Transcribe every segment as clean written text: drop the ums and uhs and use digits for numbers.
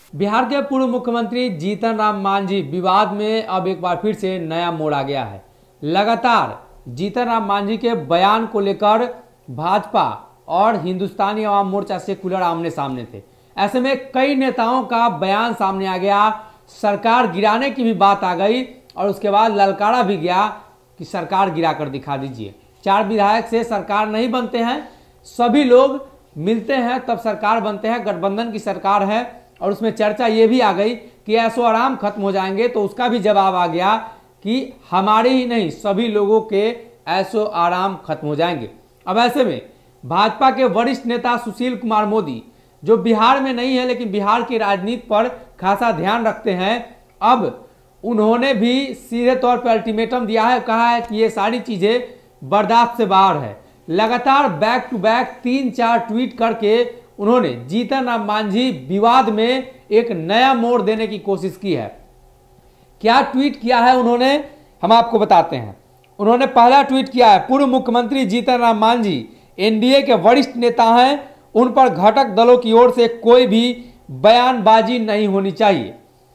बिहार के पूर्व मुख्यमंत्री जीतन राम मांझी विवाद में अब एक बार फिर से नया मोड़ आ गया है। लगातार जीतन राम मांझी के बयान को लेकर भाजपा और हिंदुस्तानी अवाम मोर्चा सेक्युलर आमने सामने थे। ऐसे में कई नेताओं का बयान सामने आ गया, सरकार गिराने की भी बात आ गई और उसके बाद ललकारा भी गया कि सरकार गिरा कर दिखा दीजिए। 4 विधायक से सरकार नहीं बनते हैं, सभी लोग मिलते हैं तब सरकार बनते हैं। गठबंधन की सरकार है और उसमें चर्चा ये भी आ गई कि ऐशो आराम खत्म हो जाएंगे, तो उसका भी जवाब आ गया कि हमारे ही नहीं सभी लोगों के ऐशो आराम खत्म हो जाएंगे। अब ऐसे में भाजपा के वरिष्ठ नेता सुशील कुमार मोदी, जो बिहार में नहीं है लेकिन बिहार की राजनीति पर खासा ध्यान रखते हैं, अब उन्होंने भी सीधे तौर पर अल्टीमेटम दिया है। कहा है कि ये सारी चीजें बर्दाश्त से बाहर है। लगातार बैक टू बैक 3-4 ट्वीट करके उन्होंने जीतन राम मांझी विवाद में एक नया मोड़ देने की कोशिश की है। क्या ट्वीट किया है उन्होंने, हम आपको बताते हैं। उन्होंने पहला ट्वीट किया है, पूर्व मुख्यमंत्री जीतन राम मांझी एनडीए के वरिष्ठ नेता हैं, उन पर घटक दलों की ओर से कोई भी बयानबाजी नहीं होनी चाहिए।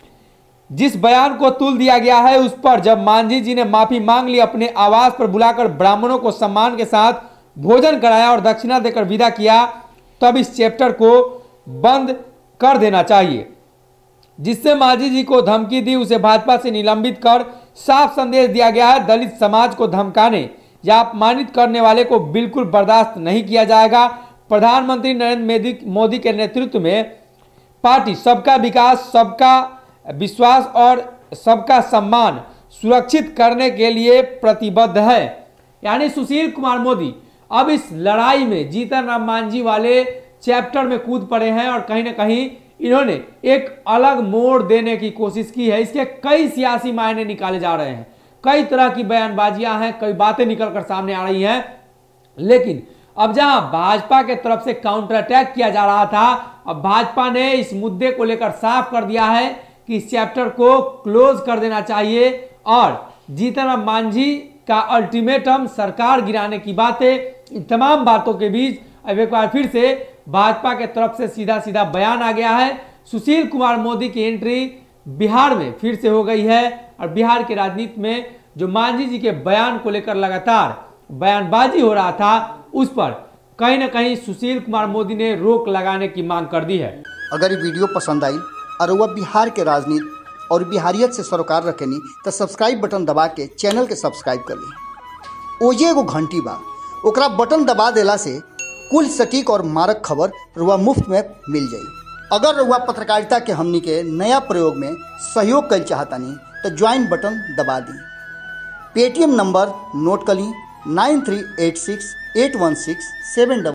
जिस बयान को तुल दिया गया है उस पर जब मांझी जी ने माफी मांग ली, अपने आवास पर बुलाकर ब्राह्मणों को सम्मान के साथ भोजन कराया और दक्षिणा देकर विदा किया, तब इस चैप्टर को बंद कर देना चाहिए। जिससे मांझी जी को धमकी दी उसे भाजपा से निलंबित कर साफ संदेश दिया गया है, दलित समाज को धमकाने या अपमानित करने वाले को बिल्कुल बर्दाश्त नहीं किया जाएगा। प्रधानमंत्री नरेंद्र मोदी के नेतृत्व में पार्टी सबका विकास, सबका विश्वास और सबका सम्मान सुरक्षित करने के लिए प्रतिबद्ध है। यानी सुशील कुमार मोदी अब इस लड़ाई में जीतन राम मांझी वाले चैप्टर में कूद पड़े हैं और कहीं ना कहीं इन्होंने एक अलग मोड़ देने की कोशिश की है। इसके कई सियासी मायने निकाले जा रहे हैं, कई तरह की बयानबाजियां हैं, कई बातें निकलकर सामने आ रही हैं। लेकिन अब जहां भाजपा के तरफ से काउंटर अटैक किया जा रहा था, अब भाजपा ने इस मुद्दे को लेकर साफ कर दिया है कि इस चैप्टर को क्लोज कर देना चाहिए और जीतन राम मांझी का अल्टीमेटम, सरकार गिराने की बातें, इन तमाम बातों के बीच अब एक बार फिर से भाजपा के तरफ से सीधा सीधा बयान आ गया है। सुशील कुमार मोदी की एंट्री बिहार में फिर से हो गई है और बिहार की राजनीति में जो मांझी जी के बयान को लेकर लगातार बयानबाजी हो रहा था, उस पर कहीं ना कहीं सुशील कुमार मोदी ने रोक लगाने की मांग कर दी है। अगर ये वीडियो पसंद आई और वह बिहार के राजनीति और बिहारियत से सरोकार रखेनी तो सब्सक्राइब बटन दबा के चैनल के सब्सक्राइब कर ली। ओजे एगो घंटी बा, ओकरा बटन दबा देला से कुल सटीक और मारक खबर रुआ मुफ्त में मिल जाई। अगर रुआ पत्रकारिता के हमनी के नया प्रयोग में सहयोग कर चाहतानी तो ज्वाइन बटन दबा दी। पेटीएम नंबर नोट कर ली 93868167